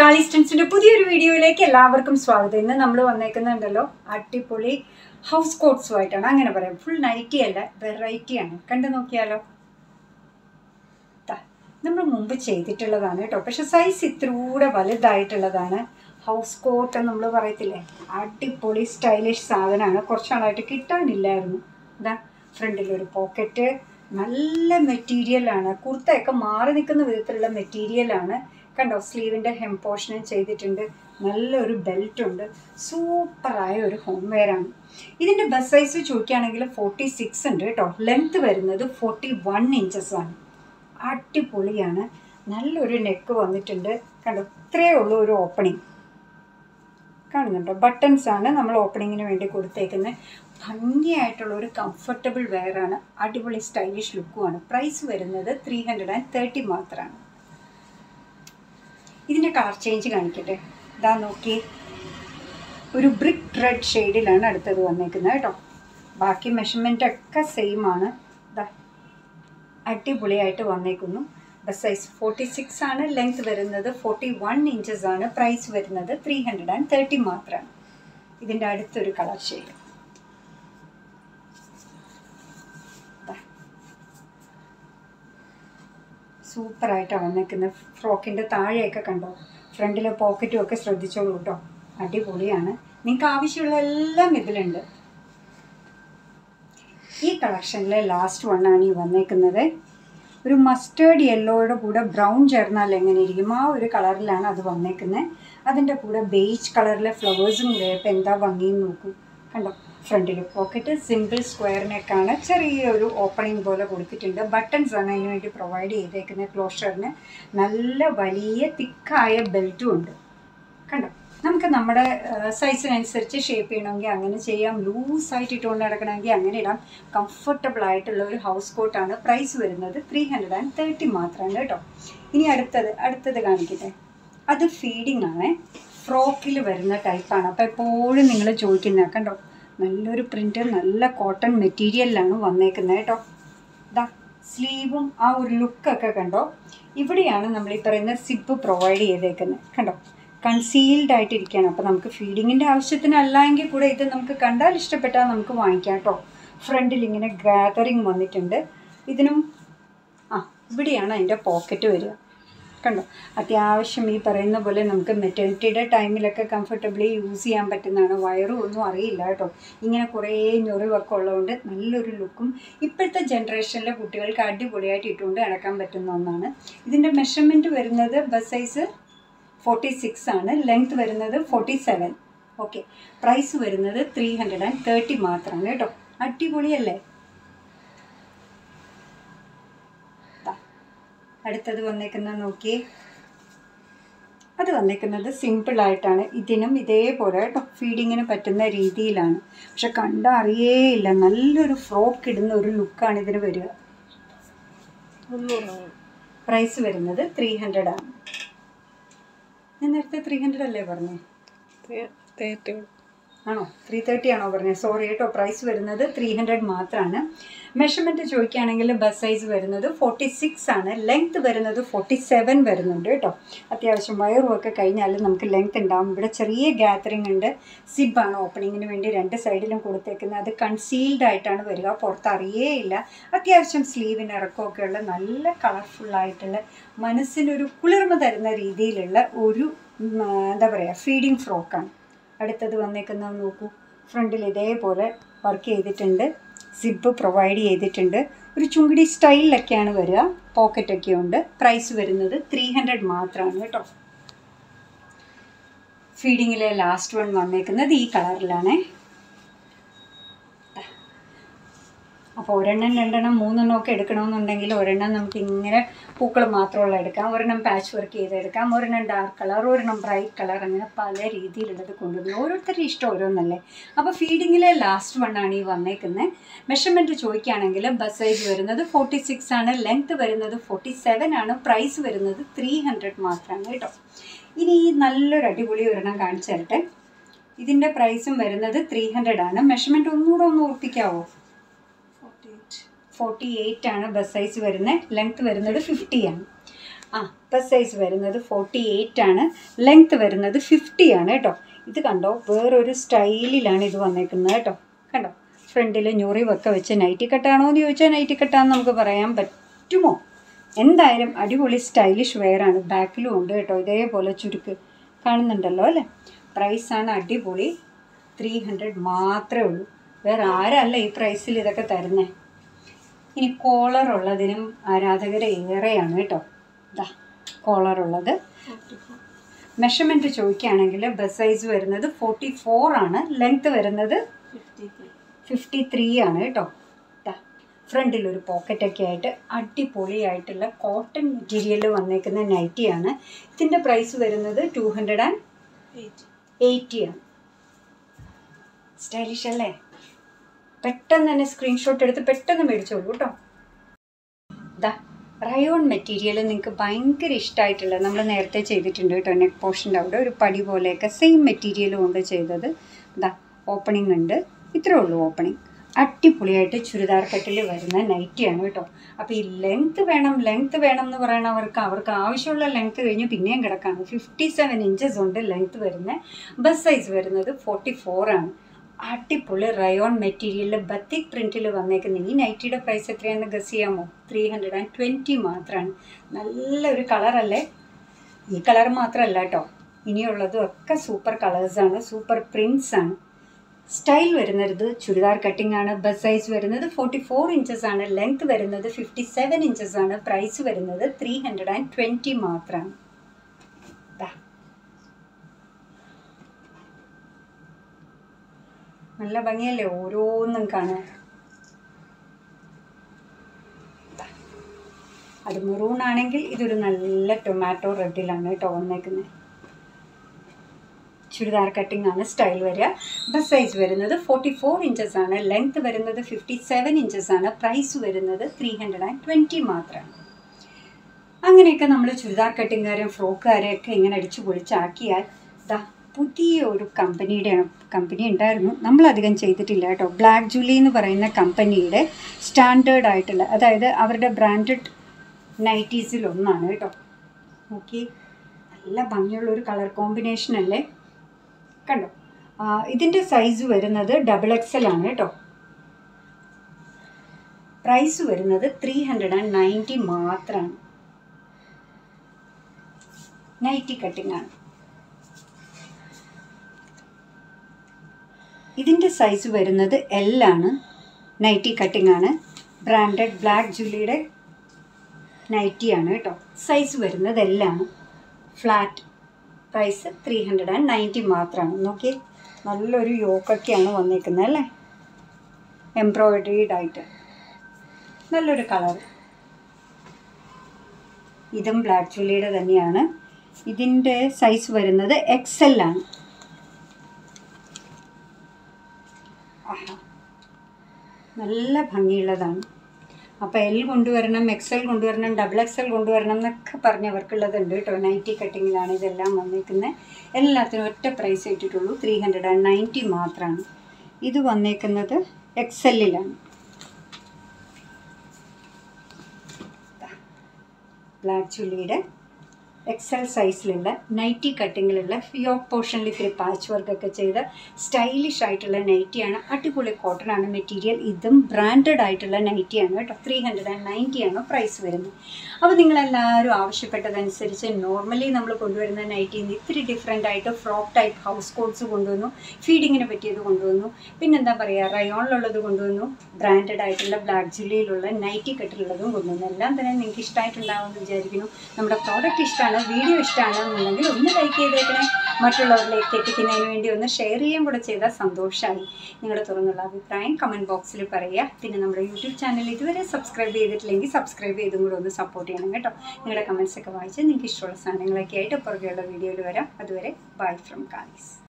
Kalees Trendzന്റെ പുതിയൊരു വീഡിയോയിലേക്ക് എല്ലാവർക്കും സ്വാഗതം. ഇന്ന് നമ്മൾ വന്നേക്കുന്നുണ്ടല്ലോ അടിപൊളി ഹൗസ് കോട്ട്സ് ആയിട്ടാണ്. അങ്ങനെ പറയാം, ഫുൾ നൈറ്റി അല്ല, വെറൈറ്റി ആണ്. കണ്ടു നോക്കിയാലോ. നമ്മൾ മുമ്പ് ചെയ്തിട്ടുള്ളതാണ് കേട്ടോ, പക്ഷെ സൈസ് ഇത്രൂടെ വലുതായിട്ടുള്ളതാണ്. ഹൗസ് കോട്ട് നമ്മൾ പറയത്തില്ലേ, അടിപൊളി സ്റ്റൈലിഷ് സാധനമാണ്. കുറച്ചാളായിട്ട് കിട്ടാനില്ലായിരുന്നു. ഇതാ ഫ്രണ്ടിലൊരു പോക്കറ്റ്, നല്ല മെറ്റീരിയലാണ്. കുർത്തയൊക്കെ മാറി നിൽക്കുന്ന വിധത്തിലുള്ള മെറ്റീരിയലാണ്. കണ്ടോ, സ്ലീവിൻ്റെ ഹെം പോർഷനും ചെയ്തിട്ടുണ്ട്. നല്ലൊരു ബെൽറ്റ് ഉണ്ട്. സൂപ്പറായ ഒരു ഹോം വെയർ ആണ്. ഇതിൻ്റെ ബസ് സൈസ് ചോദിക്കുകയാണെങ്കിൽ 46 ഉണ്ട് കേട്ടോ. ലെങ്ത് വരുന്നത് 41 ഇഞ്ചസ് ആണ്. അടിപൊളിയാണ്. നല്ലൊരു നെക്ക് വന്നിട്ടുണ്ട്. കണ്ടോ, ഇത്രയേ ഉള്ളൂ ഒരു ഓപ്പണിങ്. കാണുന്നുണ്ടോ, ബട്ടൺസ് ആണ് നമ്മൾ ഓപ്പണിങ്ങിന് വേണ്ടി കൊടുത്തേക്കുന്നത്. ഭംഗിയായിട്ടുള്ള ഒരു കംഫർട്ടബിൾ വെയറാണ്. അടിപൊളി സ്റ്റൈലിഷ് ലുക്കുമാണ്. പ്രൈസ് വരുന്നത് 330 മാത്രമാണ്. ഇതിൻ്റെ കളർ ചേഞ്ച് കാണിക്കട്ടെ. ഇതാ നോക്കി, ഒരു ബ്രിക്ക് റെഡ് ഷെയ്ഡിലാണ് അടുത്തത് വന്നേക്കുന്നത് കേട്ടോ. ബാക്കി മെഷർമെൻ്റ് ഒക്കെ സെയിം ആണ്. ഇതാ അടിപൊളിയായിട്ട് വന്നേക്കുന്നു. ബസ് സൈസ് 46 ആണ്. ലെങ്ത് വരുന്നത് 41 ഇഞ്ചസ് ആണ്. പ്രൈസ് വരുന്നത് 330 മാത്രമാണ്. ഇതിൻ്റെ അടുത്തൊരു കളർ ഷെയ്ഡ്. സൂപ്പറായിട്ടാണ് വന്നേക്കുന്നത്. ഫ്രോക്കിൻ്റെ താഴെയൊക്കെ കണ്ടോ, ഫ്രണ്ടിലെ പോക്കറ്റും ഒക്കെ ശ്രദ്ധിച്ചോളൂ കേട്ടോ. അടിപൊളിയാണ്. നിങ്ങൾക്ക് ആവശ്യമുള്ള എല്ലാം ഇതിലുണ്ട്. ഈ കളക്ഷനിലെ ലാസ്റ്റ് വണ്ണാണ് ഈ വന്നേക്കുന്നത്. ഒരു മസ്റ്റേർഡ് യെല്ലോയുടെ കൂടെ ബ്രൗൺ ചേർന്നാൽ എങ്ങനെ ഇരിക്കും, ആ ഒരു കളറിലാണ് അത് വന്നേക്കുന്നത്. അതിൻ്റെ കൂടെ ബേജ് കളറിലെ ഫ്ലവേഴ്സും കൂടെ ഇപ്പോൾ എന്താ ഭംഗിയെന്ന് നോക്കൂ. കണ്ടോ, ഫ്രണ്ടിൽ പോക്കറ്റ്, സിമ്പിൾ സ്ക്വയർ നെക്കാണ്. ചെറിയൊരു ഓപ്പണിംഗ് പോലെ കൊടുത്തിട്ടുണ്ട്. ബട്ടൺസ് ആണ് അതിന് വേണ്ടി പ്രൊവൈഡ് ചെയ്തേക്കുന്നത്. ക്ലോഷറിന് നല്ല വലിയ തിക്കായ ബെൽറ്റും ഉണ്ട്. കണ്ടോ, നമുക്ക് നമ്മുടെ സൈസിനനുസരിച്ച് ഷേപ്പ് ചെയ്യണമെങ്കിൽ അങ്ങനെ ചെയ്യാം. ലൂസായിട്ട് ഇട്ടുകൊണ്ട് നടക്കണമെങ്കിൽ അങ്ങനെ ഇടാം. കംഫർട്ടബിൾ ആയിട്ടുള്ള ഒരു ഹൗസ് കോട്ടാണ്. പ്രൈസ് വരുന്നത് 330 മാത്രമാണ് കേട്ടോ. ഇനി അടുത്തത് കാണിക്കട്ടെ. അത് ഫീഡിങ് ആണ്. ഫ്രോക്കിൽ വരുന്ന ടൈപ്പാണ്. അപ്പോൾ എപ്പോഴും നിങ്ങൾ ചോദിക്കുന്ന കണ്ടോ, നല്ലൊരു പ്രിൻ്റ്, നല്ല കോട്ടൺ മെറ്റീരിയലിലാണ് വന്നേക്കുന്നത് കേട്ടോ. ഇതാ സ്ലീവും ആ ഒരു ലുക്കൊക്കെ കണ്ടോ. ഇവിടെയാണ് നമ്മൾ ഈ പറയുന്ന സിപ്പ് പ്രൊവൈഡ് ചെയ്തേക്കുന്നത്. കണ്ടോ, കൺസീൽഡ് ആയിട്ടിരിക്കുകയാണ്. അപ്പോൾ നമുക്ക് ഫീഡിങ്ങിൻ്റെ ആവശ്യത്തിനല്ലെങ്കിൽ കൂടെ ഇത് നമുക്ക് കണ്ടാൽ ഇഷ്ടപ്പെട്ടാൽ നമുക്ക് വാങ്ങിക്കാം കേട്ടോ. ഫ്രണ്ടിൽ ഇങ്ങനെ ഗാദറിങ് വന്നിട്ടുണ്ട്. ഇതിനും ഇവിടെയാണ് അതിൻ്റെ പോക്കറ്റ് വരിക. കണ്ടോ, അത്യാവശ്യം ഈ പറയുന്ന പോലെ നമുക്ക് മെറ്റേണിറ്റിയുടെ ടൈമിലൊക്കെ കംഫർട്ടബിളി യൂസ് ചെയ്യാൻ പറ്റുന്നതാണ്. വയറും ഒന്നും അറിയില്ല കേട്ടോ. ഇങ്ങനെ കുറേ ഞൊറിവൊക്കെ ഉള്ളതുകൊണ്ട് നല്ലൊരു ലുക്കും ഇപ്പോഴത്തെ ജനറേഷനിലെ കുട്ടികൾക്ക് അടിപൊളിയായിട്ട് ഇട്ടുകൊണ്ട് നടക്കാൻ പറ്റുന്ന ഒന്നാണ്. ഇതിൻ്റെ മെഷർമെൻറ്റ് വരുന്നത് ബസ് സൈസ് 46 ആണ്. ലെങ്ത് വരുന്നത് 47. ഓക്കെ, പ്രൈസ് വരുന്നത് 330 മാത്രമാണ് കേട്ടോ. അടിപൊളിയല്ലേ. അടുത്തത് വന്നേക്കുന്നത് നോക്കിയേ. അത് വന്നേക്കുന്നത് സിമ്പിളായിട്ടാണ്. ഇതിനും ഇതേപോലെ കേട്ടോ, ഫീഡിങ്ങിന് പറ്റുന്ന രീതിയിലാണ്. പക്ഷെ കണ്ടാൽ അറിയേയില്ല, നല്ലൊരു ഫ്രോക്ക് ഇടുന്ന ഒരു ലുക്കാണ് ഇതിന് വരിക. പ്രൈസ് വരുന്നത് 300 ആണ്. ഞാൻ നേരത്തെ 300 അല്ലേ പറഞ്ഞേ? ആണോ, 330 ആണോ പറഞ്ഞത്? സോറി കേട്ടോ. പ്രൈസ് വരുന്നത് 300 മാത്രമാണ്. മെഷർമെൻറ്റ് ചോദിക്കുകയാണെങ്കിൽ ബസ് സൈസ് വരുന്നത് 46 ആണ്. ലെങ്ത് വരുന്നത് 47 വരുന്നുണ്ട് കേട്ടോ. അത്യാവശ്യം വയറുമൊക്കെ കഴിഞ്ഞാൽ നമുക്ക് ലെങ്ത് ഉണ്ടാകും. ഇവിടെ ചെറിയ ഗാദറിങ് ഉണ്ട്. സിബാണ് ഓപ്പണിങ്ങിന് വേണ്ടി രണ്ട് സൈഡിലും കൊടുത്തേക്കുന്നത്. അത് കൺസീൽഡ് ആയിട്ടാണ് വരിക, പുറത്തറിയേയില്ല. അത്യാവശ്യം സ്ലീവിന് ഇറക്കമൊക്കെ ഉള്ള നല്ല കളർഫുള്ളായിട്ടുള്ള മനസ്സിനൊരു കുളിർമ തരുന്ന രീതിയിലുള്ള ഒരു എന്താ പറയുക, ഫീഡിങ് ഫ്രോക്കാണ്. അടുത്തത് വന്നേക്കുന്നത് നോക്കൂ. ഫ്രണ്ടിൽ ഇതേപോലെ വർക്ക് ചെയ്തിട്ടുണ്ട്. സിബ് പ്രൊവൈഡ് ചെയ്തിട്ടുണ്ട്. ഒരു ചുങ്കിടി സ്റ്റൈലിലൊക്കെയാണ് വരിക. പോക്കറ്റൊക്കെ ഉണ്ട്. പ്രൈസ് വരുന്നത് 300 മാത്രമാണ് കേട്ടോ. ഫീഡിങ്ങിലെ ലാസ്റ്റ് വൺ വന്നേക്കുന്നത് ഈ കളറിലാണേ. അപ്പോൾ ഒരെണ്ണം, രണ്ടെണ്ണം, മൂന്നെണ്ണം ഒക്കെ എടുക്കണമെന്നുണ്ടെങ്കിൽ ഒരെണ്ണം നമുക്ക് ഇങ്ങനെ പൂക്കൾ മാത്രമുള്ള എടുക്കാം, ഒരെണ്ണം പാച്ച് വർക്ക് ചെയ്തെടുക്കാം, ഒരെണ്ണം ഡാർക്ക് കളർ, ഒരെണ്ണം ബ്രൈറ്റ് കളർ, അങ്ങനെ പല രീതിയിലുള്ളത് കൊണ്ടുവരുന്നത്. ഓരോരുത്തരുടെ ഇഷ്ടം ഓരോന്നല്ലേ. അപ്പോൾ ഫീഡിങ്ങിലെ ലാസ്റ്റ് വണ്ണാണ് ഈ വന്നേക്കുന്നത്. മെഷർമെൻറ്റ് ചോദിക്കുകയാണെങ്കിൽ ബസ് സൈസ് വരുന്നത് 46 ആണ്. ലെങ്ത് വരുന്നത് 47 ആണ്. പ്രൈസ് വരുന്നത് 300 മാത്രമാണ് കേട്ടോ. ഇനി ഈ നല്ലൊരു അടിപൊളി ഒരെണ്ണം കാണിച്ചു തരട്ടെ. ഇതിൻ്റെ പ്രൈസും വരുന്നത് 300 ആണ്. മെഷർമെൻറ്റ് ഒന്നുകൂടെ ഒന്ന് ഉറപ്പിക്കാവോ? 48 ആണ് ബസ് സൈസ് വരുന്നത്. ലെങ്ത് വരുന്നത് 50 ആണ്. ബസ് സൈസ് വരുന്നത് 48 ആണ്, ലെങ്ത്ത് വരുന്നത് 50 ആണ് കേട്ടോ. ഇത് കണ്ടോ, വേറൊരു സ്റ്റൈലിലാണ് ഇത് വന്നേക്കുന്നത് കേട്ടോ. കണ്ടോ, ഫ്രണ്ടിൽ ഞൊറിവൊക്കെ വെച്ച് നൈറ്റി കട്ടാണോ എന്ന് ചോദിച്ചാൽ നൈറ്റി കട്ടാന്ന് നമുക്ക് പറയാൻ പറ്റുമോ? എന്തായാലും അടിപൊളി സ്റ്റൈലിഷ് വെയറാണ്. ബാക്കിലും ഉണ്ട് കേട്ടോ ഇതേപോലെ ചുരുക്ക് കാണുന്നുണ്ടല്ലോ അല്ലേ. പ്രൈസാണ് അടിപൊളി, 300 മാത്രമേ ഉള്ളൂ. വേറെ ആരല്ല ഈ പ്രൈസിൽ ഇതൊക്കെ തരുന്നത്. ഇനി കോളറുള്ളതിനും ആരാധകർ ഏറെയാണ് കേട്ടോ. ഇതാ കോളറുള്ളത്. മെഷർമെൻറ്റ് ചോദിക്കുകയാണെങ്കിൽ ബസ് സൈസ് വരുന്നത് 44 ആണ്, ലെങ്ത്ത് വരുന്നത് 53 ആണ് കേട്ടോ. ഫ്രണ്ടിലൊരു പോക്കറ്റൊക്കെ ആയിട്ട് അടിപൊളിയായിട്ടുള്ള കോട്ടൺ മെറ്റീരിയൽ വന്നേക്കുന്ന നൈറ്റിയാണ്. ഇതിൻ്റെ പ്രൈസ് വരുന്നത് 280 ആണ്. സ്റ്റൈലിഷ് അല്ലേ? പെട്ടെന്ന് തന്നെ സ്ക്രീൻഷോട്ട് എടുത്ത് പെട്ടെന്ന് മേടിച്ചോളൂ കേട്ടോ. ഇതാ റയോൺ മെറ്റീരിയൽ നിങ്ങൾക്ക് ഭയങ്കര ഇഷ്ടമായിട്ടുള്ള നമ്മൾ നേരത്തെ ചെയ്തിട്ടുണ്ട് കേട്ടോ. നെക്ക് പോർഷൻ്റെ അവിടെ ഒരു പടി പോലെയൊക്കെ സെയിം മെറ്റീരിയൽ കൊണ്ട് ചെയ്തത്. ഇതാ ഓപ്പണിംഗ് ഉണ്ട്, ഇത്രേ ഉള്ളൂ ഓപ്പണിംഗ്. അടിപൊളിയായിട്ട് ചുരിദാർ കട്ടിൽ വരുന്ന നൈറ്റിയാണ് കേട്ടോ. അപ്പോൾ ഈ ലെങ്ത്ത് വേണം എന്ന് പറയണവർക്ക് ആവശ്യമുള്ള ലെങ്ത്ത് കഴിഞ്ഞ് പിന്നെയും കിടക്കാണ്. 57 ഇഞ്ചസ് ഉണ്ട് ലെങ്ത്ത് വരുന്നത്. ബസ് സൈസ് വരുന്നത് 44 ആണ്. അടിപൊളി റയോൺ മെറ്റീരിയലിൽ ബത്തിക് പ്രിൻറ്റിൽ വന്നേക്കുന്ന ഈ നൈറ്റിയുടെ പ്രൈസ് എത്രയാണെന്ന് ഗസ് ചെയ്യാമോ? 320 മാത്രമാണ്. നല്ലൊരു കളറല്ലേ? ഈ കളർ മാത്രമല്ല കേട്ടോ, ഇനിയുള്ളതും ഒക്കെ സൂപ്പർ കളേഴ്സാണ്, സൂപ്പർ പ്രിൻറ്റ്സ് ആണ്. സ്റ്റൈൽ വരുന്നത് ചുരിദാർ കട്ടിംഗ് ആണ്. ബസ് സൈസ് വരുന്നത് 44 ഇഞ്ചസ് ആണ്, ലെങ്ത് വരുന്നത് 57 ഇഞ്ചസ് ആണ്. പ്രൈസ് വരുന്നത് 320 മാത്രമാണ്. നല്ല ഭംഗിയല്ലേ ഓരോന്നും കാണാൻ. അത് മെറൂൺ ആണെങ്കിൽ ഇതൊരു നല്ല ടൊമാറ്റോ റെഡിലാണ് കേട്ടോ വന്നേക്കുന്നത്. ചുരിദാർ കട്ടിംഗ് ആണ് സ്റ്റൈൽ വരിക. ബസ് സൈസ് വരുന്നത് 44 ഇഞ്ചസ് ആണ്, ലെങ്ത് വരുന്നത് 57 ഇഞ്ചസ് ആണ്. പ്രൈസ് വരുന്നത് 320 മാത്രമാണ്. അങ്ങനെയൊക്കെ നമ്മൾ ചുരിദാർ കട്ടിങ്ങുകാരും ഫ്രോക്കുകാരെയൊക്കെ ഇങ്ങനെ അടിച്ചു പൊളിച്ചാക്കിയാൽ ദാ പുതിയ ഒരു കമ്പനി ഉണ്ടായിരുന്നു, നമ്മളധികം ചെയ്തിട്ടില്ല കേട്ടോ. ബ്ലാക്ക് ജൂലി എന്ന് പറയുന്ന കമ്പനിയുടെ സ്റ്റാൻഡേർഡ് ആയിട്ടുള്ള, അതായത് അവരുടെ ബ്രാൻഡഡ് നൈറ്റീസിലൊന്നാണ് കേട്ടോ. ഓക്കെ, നല്ല ഭംഗിയുള്ളൊരു കളർ കോമ്പിനേഷൻ അല്ലേ, കണ്ടോ. ഇതിൻ്റെ സൈസ് വരുന്നത് XXL ആണ് കേട്ടോ. പ്രൈസ് വരുന്നത് 390 മാത്രമാണ്. നൈറ്റി കട്ടിംഗ് ആണ്. ഇതിൻ്റെ സൈസ് വരുന്നത് L ആണ്. നൈറ്റി കട്ടിംഗ് ആണ്. ബ്രാൻഡഡ് ബ്ലാക്ക് ജൂലിയുടെ നൈറ്റിയാണ് കേട്ടോ. സൈസ് വരുന്നത് L ആണ്. ഫ്ലാറ്റ്. പ്രൈസ് 390 മാത്രമാണ്. നോക്കിയേ, നല്ലൊരു യോക്കൊക്കെയാണ് വന്നിരിക്കുന്നത് അല്ലേ, എംബ്രോയിഡറീഡ് ആയിട്ട്. നല്ലൊരു കളർ. ഇതും ബ്ലാക്ക് ജൂലിയുടെ തന്നെയാണ്. ഇതിൻ്റെ സൈസ് വരുന്നത് XL ആണ്. ആഹാ, നല്ല ഭംഗിയുള്ളതാണ്. അപ്പോൾ L കൊണ്ടുവരണം, XL കൊണ്ടുവരണം, XXL കൊണ്ടുവരണം എന്നൊക്കെ പറഞ്ഞവർക്കുള്ളതുണ്ട് കേട്ടോ. നൈറ്റി കട്ടിങ്ങിലാണ് ഇതെല്ലാം വന്നേക്കുന്നത്. എല്ലാത്തിനും ഒറ്റ പ്രൈസ് ഇട്ടിട്ടുള്ളൂ, 390 മാത്രമാണ്. ഇത് വന്നേക്കുന്നത് XL-ലാണ്. ബ്ലാക്ക് ചുള്ളിയുടെ XL സൈസിലുള്ള നൈറ്റി കട്ടിങ്ങിലുള്ള യോക്ക് പോർഷനിൽ ഇത്തിരി പാച്ച് വർക്കൊക്കെ ചെയ്ത സ്റ്റൈലിഷ് ആയിട്ടുള്ള നൈറ്റിയാണ്. അടിപൊളി കോട്ടൺ ആണ് മെറ്റീരിയൽ. ഇതും ബ്രാൻഡഡ് ആയിട്ടുള്ള നൈറ്റിയാണ് കേട്ടോ. 390 ആണ് പ്രൈസ് വരുന്നത്. അപ്പോൾ നിങ്ങളെല്ലാവരും ആവശ്യപ്പെട്ടതനുസരിച്ച് നോർമലി നമ്മൾ കൊണ്ടുവരുന്ന നൈറ്റിയിൽ നിന്ന് ഇത്തിരി ഡിഫറെൻ്റ് ആയിട്ട് ഫ്രോക്ക് ടൈപ്പ് ഹൗസ് കോട്ട്സ് കൊണ്ടുവന്നു, ഫീഡിങ്ങിന് പറ്റിയത് കൊണ്ടുവന്നു, പിന്നെന്താ പറയുക റയോണിലുള്ളത് കൊണ്ടുവന്നു, ബ്രാൻഡഡ് ആയിട്ടുള്ള ബ്ലാക്ക് ജൂലിയിലുള്ള നൈറ്റി കെട്ടിലുള്ളതും കൊണ്ടുവന്നു. എല്ലാം തന്നെ നിങ്ങൾക്ക് ഇഷ്ടമായിട്ടുണ്ടാവുമെന്ന് വിചാരിക്കുന്നു. നമ്മുടെ പ്രോഡക്റ്റ് ഇഷ്ടമാണ്, വീഡിയോ ഇഷ്ടമാണെന്നുണ്ടെങ്കിൽ ഒന്ന് ലൈക്ക് ചെയ്തേക്കണേ. മറ്റുള്ളവരിലേക്ക് എത്തിക്കുന്നതിന് വേണ്ടി ഒന്ന് ഷെയർ ചെയ്യുകയും കൂടെ ചെയ്താൽ സന്തോഷമായി. നിങ്ങളുടെ തുറന്നുള്ള അഭിപ്രായം കമൻറ്റ് ബോക്സിൽ പറയുക. പിന്നെ നമ്മുടെ യൂട്യൂബ് ചാനൽ ഇതുവരെ സബ്സ്ക്രൈബ് ചെയ്തിട്ടില്ലെങ്കിൽ സബ്സ്ക്രൈബ് ചെയ്തും കൂടെ ഒന്ന് സപ്പോർട്ട് ചെയ്യണം കേട്ടോ. നിങ്ങളുടെ കമൻറ്റ്സൊക്കെ വായിച്ച് നിങ്ങൾക്ക് ഇഷ്ടമുള്ള സാധനങ്ങളൊക്കെ ആയിട്ട് പുറകെയുള്ള വീഡിയോയിൽ വരാം. അതുവരെ ബൈ ഫ്രം കാലീസ്.